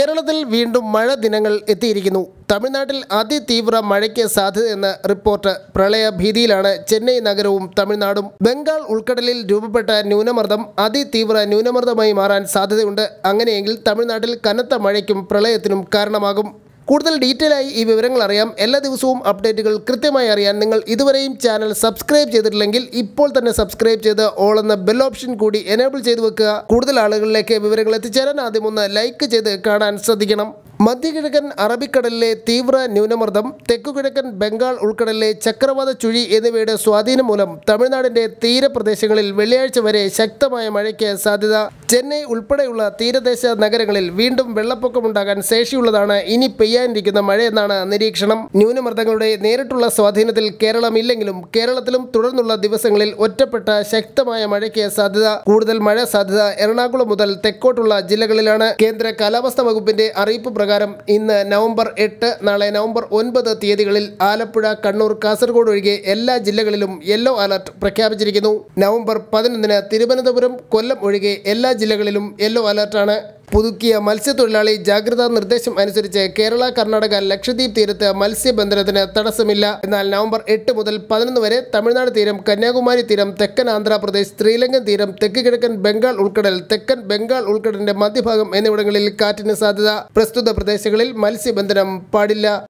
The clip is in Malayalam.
കേരളത്തിൽ വീണ്ടും മഴ ദിനങ്ങൾ എത്തിയിരിക്കുന്നു. തമിഴ്നാട്ടിൽ അതിതീവ്ര മഴയ്ക്ക് സാധ്യതയെന്ന റിപ്പോർട്ട്. പ്രളയ ഭീതിയിലാണ് ചെന്നൈ നഗരവും തമിഴ്നാടും. ബംഗാൾ ഉൾക്കടലിൽ രൂപപ്പെട്ട ന്യൂനമർദ്ദം അതിതീവ്ര ന്യൂനമർദ്ദമായി മാറാൻ സാധ്യതയുണ്ട്. അങ്ങനെയെങ്കിൽ തമിഴ്നാട്ടിൽ കനത്ത മഴയ്ക്കും പ്രളയത്തിനും കാരണമാകും. കൂടുതൽ ഡീറ്റെയിൽ ആയി ഈ വിവരങ്ങൾ അറിയാം. എല്ലാ ദിവസവും അപ്ഡേറ്റുകൾ കൃത്യമായി അറിയാൻ നിങ്ങൾ ഇതുവരെയും ചാനൽ സബ്സ്ക്രൈബ് ചെയ്തിട്ടില്ലെങ്കിൽ ഇപ്പോൾ തന്നെ സബ്സ്ക്രൈബ് ചെയ്ത് ഓൾ എന്ന ബെൽ ഓപ്ഷൻ കൂടി എനേബിൾ ചെയ്ത് വെക്കുക. കൂടുതൽ ആളുകളിലേക്ക് വിവരങ്ങൾ എത്തിച്ചേരാൻ ആദ്യം ഒന്ന് ലൈക്ക് ചെയ്ത് കാണാൻ ശ്രദ്ധിക്കണം. മധ്യകിഴക്കൻ അറബിക്കടലിലെ തീവ്ര ന്യൂനമർദ്ദം, തെക്കുകിഴക്കൻ ബംഗാൾ ഉൾക്കടലിലെ ചക്രവാത ചുഴി എന്നിവയുടെ സ്വാധീനം മൂലം തമിഴ്നാടിന്റെ തീരപ്രദേശങ്ങളിൽ വെള്ളിയാഴ്ച വരെ ശക്തമായ മഴയ്ക്ക് സാധ്യത. ചെന്നൈ ഉൾപ്പെടെയുള്ള തീരദേശ നഗരങ്ങളിൽ വീണ്ടും വെള്ളപ്പൊക്കമുണ്ടാകാൻ ശേഷിയുള്ളതാണ് ഇനി പെയ്യാനിരിക്കുന്ന മഴയെന്നാണ് നിരീക്ഷണം. ന്യൂനമർദ്ദങ്ങളുടെ നേരിട്ടുള്ള സ്വാധീനത്തിൽ കേരളമില്ലെങ്കിലും കേരളത്തിലും തുടർന്നുള്ള ദിവസങ്ങളിൽ ഒറ്റപ്പെട്ട ശക്തമായ മഴയ്ക്ക് സാധ്യത. കൂടുതൽ മഴ സാധ്യത എറണാകുളം മുതൽ തെക്കോട്ടുള്ള ജില്ലകളിലാണ്. കേന്ദ്ര കാലാവസ്ഥാ വകുപ്പിന്റെ അറിയിപ്പ് പ്രകാരം ഇന്ന് നവംബർ 8, നാളെ നവംബർ 9 തീയതികളിൽ ആലപ്പുഴ, കണ്ണൂർ, കാസർഗോഡ് ഒഴികെ എല്ലാ ജില്ലകളിലും യെല്ലോ അലർട്ട് പ്രഖ്യാപിച്ചിരിക്കുന്നു. നവംബർ 11 തിരുവനന്തപുരം, കൊല്ലം ഒഴികെ എല്ലാ ജില്ലകളിലും യെല്ലോ അലർട്ടാണ്. പുതുക്കിയ മത്സ്യത്തൊഴിലാളി ജാഗ്രതാ നിർദ്ദേശം അനുസരിച്ച് കേരള, കർണാടക, ലക്ഷദ്വീപ് തീരത്ത് മത്സ്യബന്ധനത്തിന് തടസ്സമില്ല. എന്നാൽ നവംബർ 8 മുതൽ 11 വരെ തമിഴ്നാട് തീരം, കന്യാകുമാരി തീരം, തെക്കൻ ആന്ധ്രാപ്രദേശ്, ശ്രീലങ്കൻ തീരം, തെക്ക് കിഴക്കൻ ബംഗാൾ ഉൾക്കടൽ, തെക്കൻ ബംഗാൾ ഉൾക്കടലിന്റെ മധ്യഭാഗം എന്നിവിടങ്ങളിൽ കാറ്റിന് സാധ്യത. പ്രസ്തുത പ്രദേശങ്ങളിൽ മത്സ്യബന്ധനം പാടില്ല.